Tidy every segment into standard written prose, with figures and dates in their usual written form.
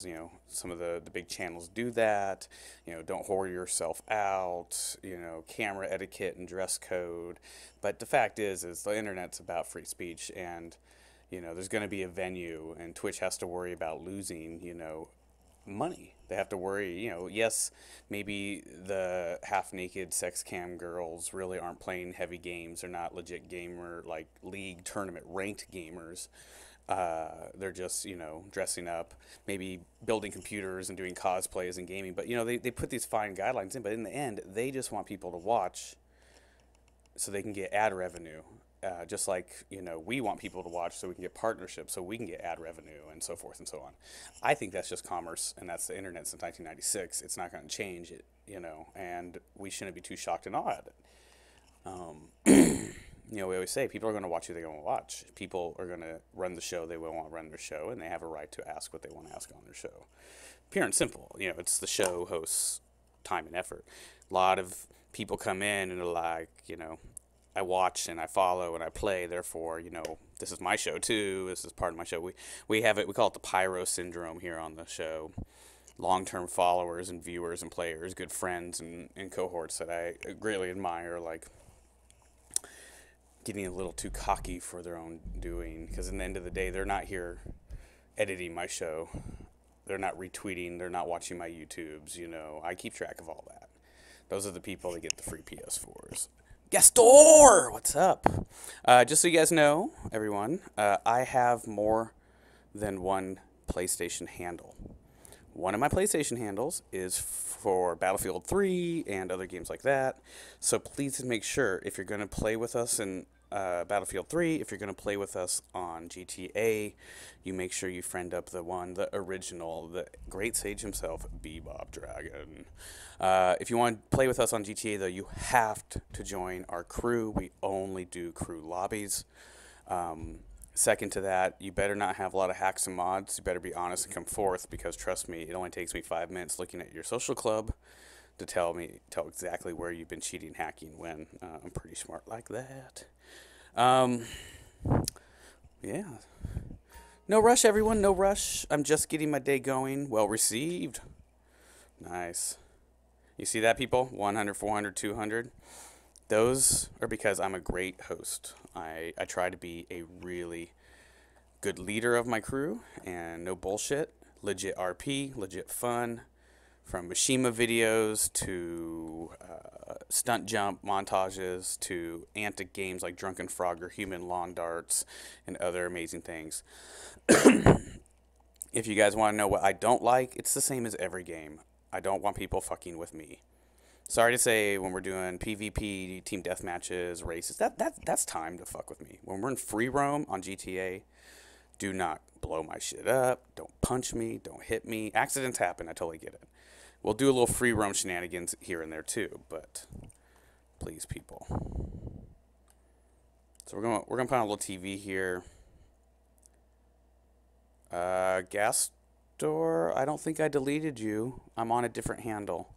You know, some of the big channels do that. You know, don't whore yourself out. You know, camera etiquette and dress code. But the fact is the internet's about free speech, and you know, there's going to be a venue, and Twitch has to worry about losing, you know, money. They have to worry, you know, yes, maybe the half naked sex cam girls really aren't playing heavy games. They're not legit gamer, like league tournament ranked gamers. They're just, you know, dressing up, maybe building computers and doing cosplays and gaming. But, you know, they put these fine guidelines in, but in the end, they just want people to watch so they can get ad revenue. Just like, you know, we want people to watch so we can get partnerships, so we can get ad revenue, and so forth and so on. I think that's just commerce, and that's the internet since 1996. It's not going to change it, you know, and we shouldn't be too shocked and awed at it. You know, we always say people are going to watch who they're going to watch. People are going to run the show they want to run their show, and they have a right to ask what they want to ask on their show. Pure and simple. You know, it's the show host's time and effort. A lot of people come in and are like, you know, I watch and I follow and I play. Therefore, you know, this is my show too. This is part of my show. We have it. We call it the pyro syndrome here on the show. Long-term followers and viewers and players, good friends and cohorts that I greatly admire, like getting a little too cocky for their own doing. Because in the end of the day, they're not here editing my show. They're not retweeting. They're not watching my YouTubes. You know, I keep track of all that. Those are the people that get the free PS4s. Gastor, what's up? Just so you guys know, everyone, I have more than one PlayStation handle. One of my PlayStation handles is for Battlefield 3 and other games like that. So please make sure if you're going to play with us in Battlefield 3, if you're going to play with us on GTA, you make sure you friend up the original, the great sage himself, Bebop Dragon. If you want to play with us on GTA, though, you have to join our crew. We only do crew lobbies. Second to that, you better not have a lot of hacks and mods. You better be honest and come forth, because trust me, it only takes me 5 minutes looking at your social club to tell exactly where you've been cheating, hacking, when. I'm pretty smart like that. Um, yeah. No rush, everyone. No rush. I'm just getting my day going. Well received. Nice. You see that, people? 100, 400, 200. Those are because I'm a great host. I try to be a really good leader of my crew, and no bullshit. Legit RP, legit fun. From Mishima videos to stunt jump montages to antic games like Drunken Frogger, Human Lawn Darts, and other amazing things. If you guys want to know what I don't like, it's the same as every game. I don't want people fucking with me. Sorry to say, when we're doing PvP, team deathmatches, races, that's time to fuck with me. When we're in free roam on GTA, do not blow my shit up. Don't punch me. Don't hit me. Accidents happen. I totally get it. We'll do a little free roam shenanigans here and there too, but please, people. So we're gonna put on a little TV here. Gas store. I don't think I deleted you. I'm on a different handle.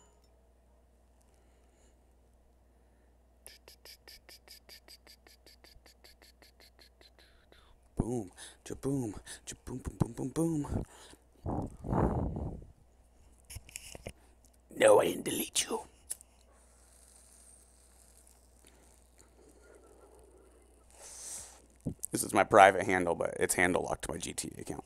Boom, ja-boom, ja-boom, boom, boom, boom, boom. No, I didn't delete you. This is my private handle, but it's handle locked to my GTA account.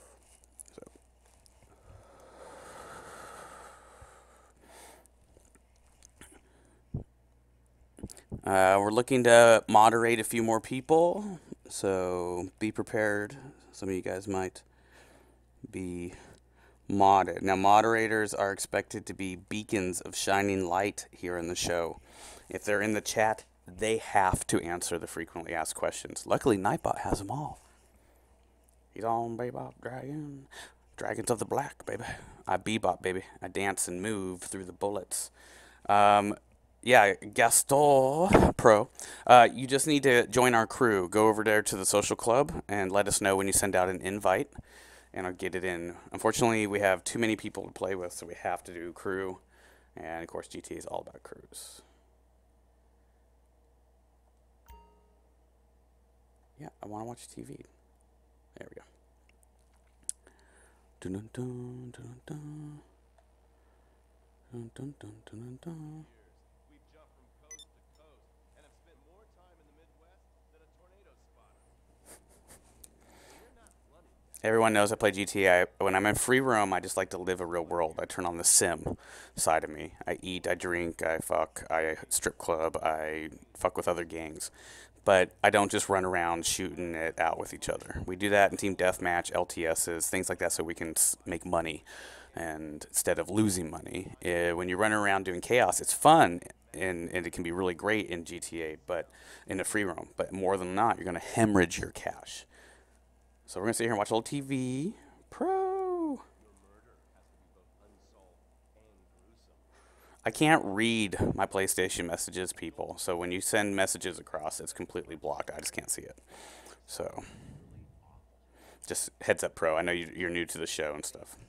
We're looking to moderate a few more people, so be prepared. Some of you guys might be modded. Now, moderators are expected to be beacons of shining light here in the show. If they're in the chat, they have to answer the frequently asked questions. Luckily, Nightbot has them all. He's on Bebop Dragon. Dragons of the Black, baby. I bebop, baby. I dance and move through the bullets. Yeah, Gaston Pro. You just need to join our crew. Go over there to the social club and let us know when you send out an invite, and I'll get it in. Unfortunately, we have too many people to play with, so we have to do crew. And of course, GTA is all about crews. Yeah, I want to watch TV. There we go. Dun, dun, dun, dun, dun, dun, dun, dun, dun, dun. Everyone knows I play GTA. When I'm in free roam, I just like to live a real world. I turn on the sim side of me. I eat, I drink, I fuck, I strip club, I fuck with other gangs. But I don't just run around shooting it out with each other. We do that in team deathmatch, LTSs, things like that, so we can make money, and instead of losing money. When you're running around doing chaos, it's fun and it can be really great in GTA, but in a free roam. But more than not, you're gonna hemorrhage your cash. So we're gonna sit here and watch a little TV. Pro. I can't read my PlayStation messages, people. So when you send messages across, it's completely blocked. I just can't see it. So just heads up, Pro. I know you're new to the show and stuff.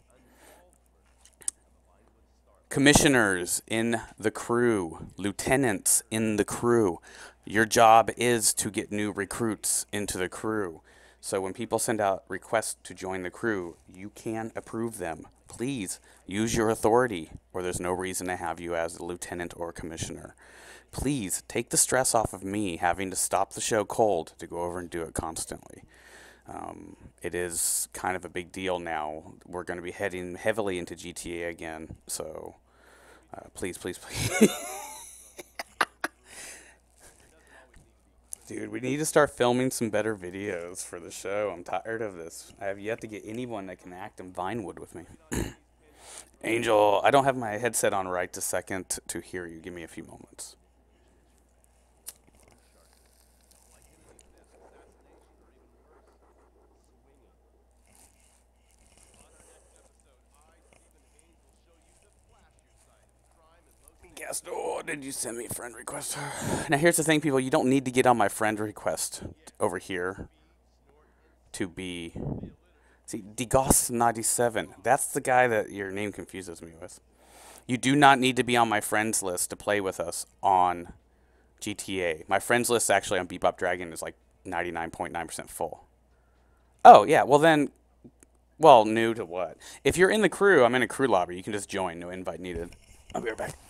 Commissioners in the crew, lieutenants in the crew. Your job is to get new recruits into the crew. So when people send out requests to join the crew, you can approve them. Please use your authority, or there's no reason to have you as a lieutenant or commissioner. Please take the stress off of me having to stop the show cold to go over and do it constantly. It is kind of a big deal now. We're going to be heading heavily into GTA again, so please, please, please. Dude, we need to start filming some better videos for the show. I'm tired of this. I have yet to get anyone that can act in Vinewood with me. Angel, I don't have my headset on right this second to hear you. Give me a few moments. Gastor, did you send me a friend request? Now, here's the thing, people. You don't need to get on my friend request over here to be... See, DeGoss97. That's the guy that your name confuses me with. You do not need to be on my friends list to play with us on GTA. My friends list actually on Bebop Dragon is like 99.9% full. Oh, yeah. Well, then... Well, new to what? If you're in the crew, I'm in a crew lobby. You can just join. No invite needed. I'll be right back.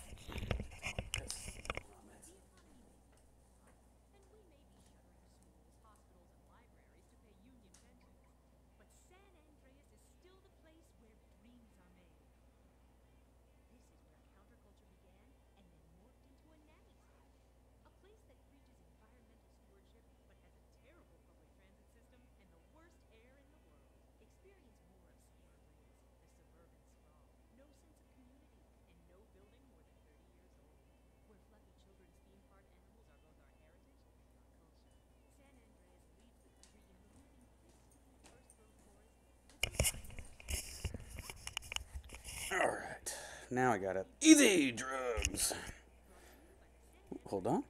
Alright. Now I got it. Easy drugs. Hold on.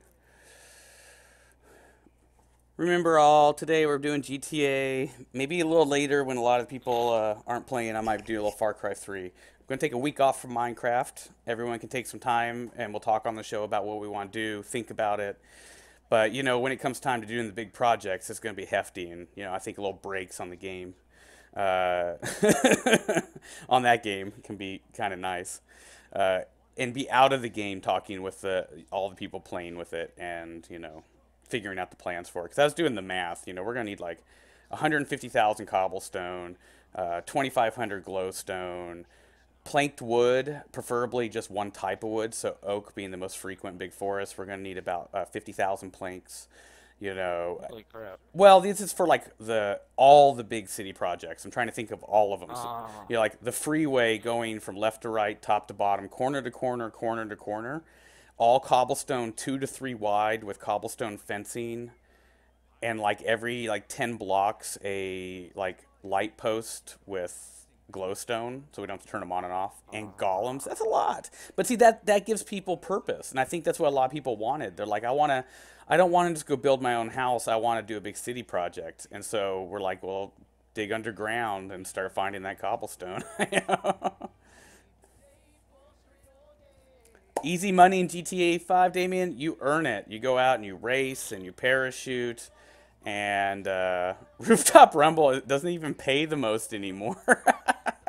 Remember all, today we're doing GTA. Maybe a little later when a lot of people aren't playing, I might do a little Far Cry 3. I'm going to take a week off from Minecraft. Everyone can take some time and we'll talk on the show about what we want to do, think about it. But, you know, when it comes time to doing the big projects, it's going to be hefty. And, you know, I think a little breaks on the game, uh, on that game can be kind of nice. And be out of the game talking with all the people playing with it and, you know, figuring out the plans for it. Because I was doing the math. You know, we're going to need like 150,000 cobblestone, 2,500 glowstone, planked wood, preferably just one type of wood. So oak being the most frequent big forest, we're going to need about 50,000 planks. You know, Holy crap. well, this is for like all the big city projects. I'm trying to think of all of them. So, Ah, you know, like the freeway going from left to right, top to bottom, corner to corner, corner to corner, all cobblestone, 2 to 3 wide with cobblestone fencing, and like every like 10 blocks a like light post with glowstone so we don't have to turn them on and off, and golems. That's a lot, but see, that gives people purpose, and I think that's what a lot of people wanted. They're like, I don't want to just go build my own house. I want to do a big city project. And so we're like, well, dig underground and start finding that cobblestone. Easy money in GTA 5, Damien. You earn it. You go out and you race and you parachute. And Rooftop Rumble, it doesn't even pay the most anymore.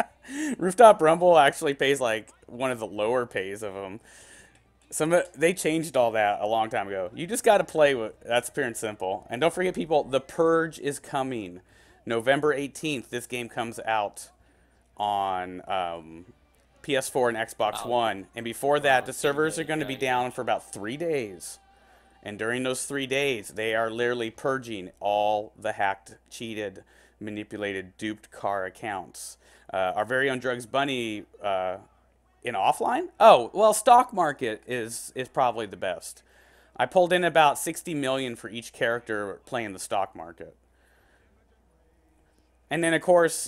Rooftop Rumble actually pays like one of the lower pays of them. They changed all that a long time ago. You just got to play with that's pure and simple. And don't forget, people, The Purge is coming, November 18th. This game comes out on PS4 and Xbox One. And before that, the servers are going to be down for about 3 days. And during those 3 days, they are literally purging all the hacked, cheated, manipulated, duped car accounts. Our very own Drugs Bunny in offline? Oh, well, stock market is probably the best. I pulled in about 60 million for each character playing the stock market. And then, of course,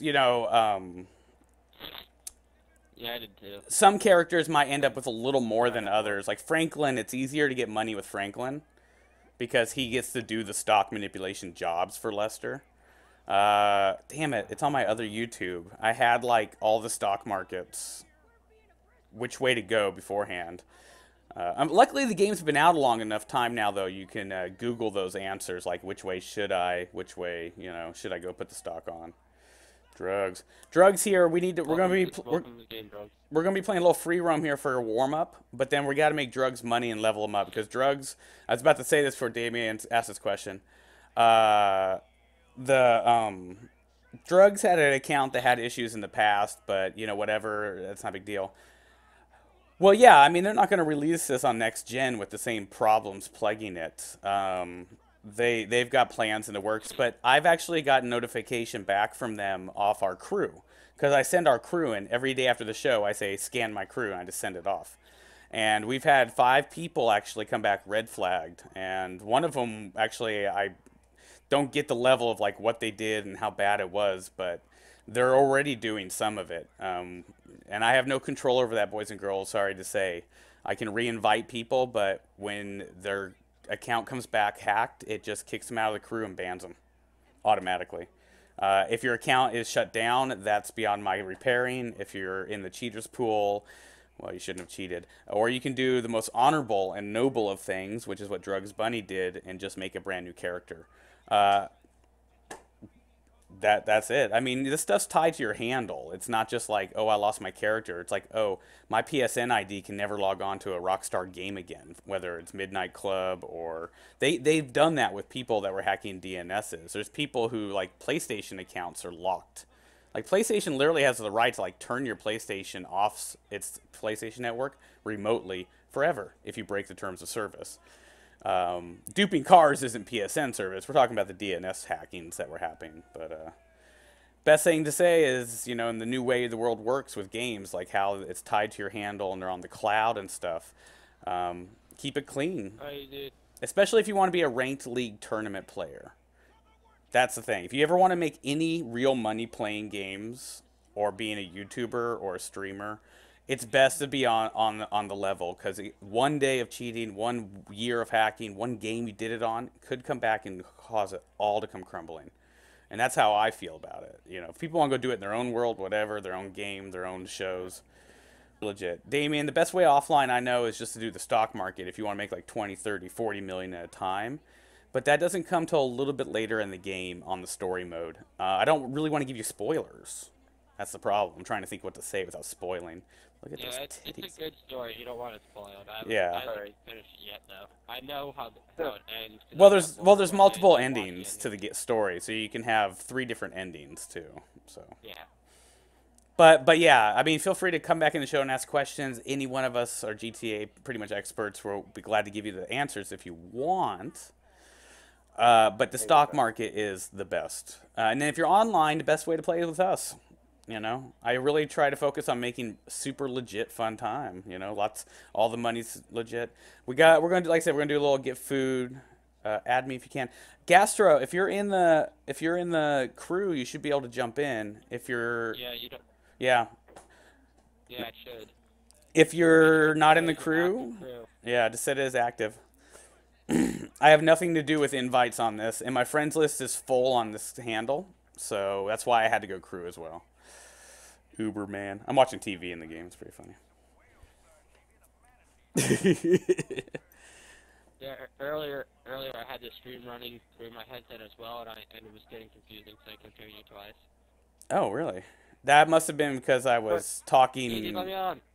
Yeah, I did too. some characters might end up with a little more than others. Like Franklin, it's easier to get money with Franklin because he gets to do the stock manipulation jobs for Lester. Damn it, it's on my other YouTube. I had like all the stock markets, which way to go beforehand. Luckily, the game's been out a long enough time now, though. You can Google those answers, like which way should I, which way, should I go put the stock on? Drugs here. We need to. We're gonna be. We're gonna be playing a little free roam here for a warm up, but then we got to make Drugs money and level him up because Drugs. I was about to say this before Damien asked this question. The Drugs had an account that had issues in the past, but whatever. That's not a big deal. Well, yeah, I mean, they're not going to release this on next gen with the same problems plaguing it. They've got plans in the works, but I've actually got notification back from them off our crew because I send our crew in every day after the show. I say scan my crew, and I just send it off. And we've had 5 people actually come back red flagged, and one of them actually I don't get the level of like what they did and how bad it was, but they're already doing some of it. And I have no control over that, boys and girls. Sorry to say, I can re-invite people, but when their account comes back hacked, it just kicks them out of the crew and bans them automatically. If your account is shut down, that's beyond my repairing. If you're in the cheaters pool, well, you shouldn't have cheated. Or you can do the most honorable and noble of things, which is what Drugs Bunny did, and just make a brand new character. Uh, that's it. I mean, this stuff's tied to your handle. It's not just like, oh, I lost my character. It's like, oh, my PSN ID can never log on to a Rockstar game again, whether it's Midnight Club or they've done that with people that were hacking DNSs. There's people who like PlayStation accounts are locked. Like PlayStation literally has the right to like turn your PlayStation off its PlayStation network remotely forever if you break the terms of service. Duping cars isn't PSN service. We're talking about the DNS hackings that were happening. But best thing to say is, in the new way the world works with games, like how it's tied to your handle and they're on the cloud and stuff, keep it clean. I did. Especially if you want to be a ranked league tournament player. That's the thing. If you ever want to make any real money playing games or being a YouTuber or a streamer, it's best to be on the level because one day of cheating, 1 year of hacking, one game you did it on could come back and cause it all to come crumbling. And that's how I feel about it. If people want to go do it in their own world, whatever, their own game, their own shows, legit. Damien, the best way offline I know is just to do the stock market if you want to make like 20, 30, 40 million at a time. But that doesn't come till a little bit later in the game on the story mode. I don't really want to give you spoilers. That's the problem. I'm trying to think what to say without spoiling. Look at Yeah, those it's titties. a good story. You don't want it spoiled. Yeah. I haven't finished it yet, though. I know how it ends. 'Cause Well, I there's got well, there's one multiple day, I watched the endings to ending. the story, so you can have 3 different endings too. So, Yeah. but yeah, I mean, feel free to come back in the show and ask questions. Any one of us are GTA pretty much experts. We'll be glad to give you the answers if you want. But the stock market is the best. And then if you're online, the best way to play is with us. I really try to focus on making super legit fun time. All the money's legit. We're gonna do, like I said, we're gonna do a little get food. Add me if you can. Gastro, if you're in the crew, you should be able to jump in. If you're Yeah, you don't. yeah, Yeah, it should. if you're not in the There's an active crew, crew. yeah, just set it as active. I have nothing to do with invites on this, and my friends list is full on this handle, so that's why I had to go crew as well. Uber man, I'm watching TV in the game. It's pretty funny. Yeah, earlier I had the stream running through my headset as well, and it was getting confusing, so I kept hearing you twice. Oh, really? That must have been because I was Easy, let me talking on.